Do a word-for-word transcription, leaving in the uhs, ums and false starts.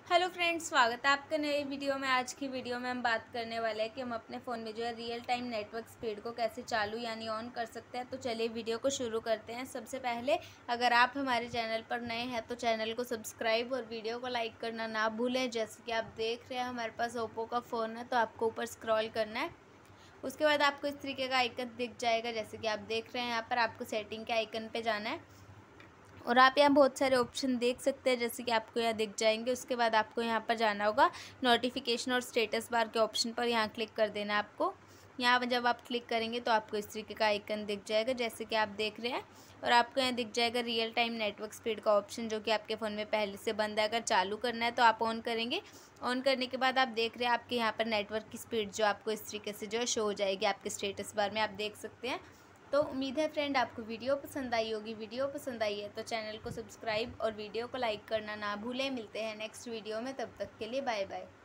Hello friends, स्वागत है आपका नए वीडियो में। आज की वीडियो में हम बात करने वाले हैं कि हम अपने फ़ोन में जो है रियल टाइम नेटवर्क स्पीड को कैसे चालू यानी ऑन कर सकते हैं। तो चलिए वीडियो को शुरू करते हैं। सबसे पहले अगर आप हमारे चैनल पर नए हैं तो चैनल को सब्सक्राइब और वीडियो को लाइक करना ना भूलें। जैसे कि आप देख रहे हैं हमारे पास ओप्पो का फ़ोन है, तो आपको ऊपर स्क्रॉल करना है। उसके बाद आपको इस तरीके का आइकन दिख जाएगा। जैसे कि आप देख रहे हैं यहाँ पर आपको सेटिंग के आइकन पर जाना है और आप यहाँ बहुत सारे ऑप्शन देख सकते हैं, जैसे कि आपको यहाँ दिख जाएंगे। उसके बाद आपको यहाँ पर जाना होगा नोटिफिकेशन और स्टेटस बार के ऑप्शन पर, यहाँ क्लिक कर देना है आपको। यहाँ पर जब आप क्लिक करेंगे तो आपको इस तरीके का आइकन दिख जाएगा, जैसे कि आप देख रहे हैं। और आपको यहाँ दिख जाएगा रियल टाइम नेटवर्क स्पीड का ऑप्शन, जो कि आपके फ़ोन में पहले से बंद है। अगर चालू करना है तो आप ऑन करेंगे। ऑन करने के बाद आप देख रहे हैं आपके यहाँ पर नेटवर्क की स्पीड जो आपको इस तरीके से जो है शो हो जाएगी आपके स्टेटस बार में, आप देख सकते हैं। तो उम्मीद है फ्रेंड आपको वीडियो पसंद आई होगी। वीडियो पसंद आई है तो चैनल को सब्सक्राइब और वीडियो को लाइक करना ना भूलें। मिलते हैं नेक्स्ट वीडियो में, तब तक के लिए बाय बाय।